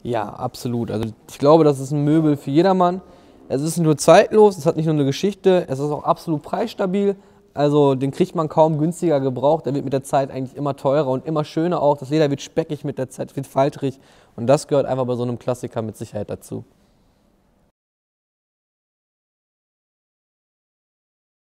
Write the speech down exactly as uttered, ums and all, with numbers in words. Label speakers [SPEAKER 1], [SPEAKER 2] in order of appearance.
[SPEAKER 1] Ja, absolut. Also ich glaube, das ist ein Möbel für jedermann. Es ist nicht nur zeitlos, es hat nicht nur eine Geschichte, es ist auch absolut preisstabil. Also den kriegt man kaum günstiger gebraucht. Der wird mit der Zeit eigentlich immer teurer und immer schöner auch. Das Leder wird speckig mit der Zeit, wird faltrig. Und das gehört einfach bei so einem Klassiker mit Sicherheit dazu.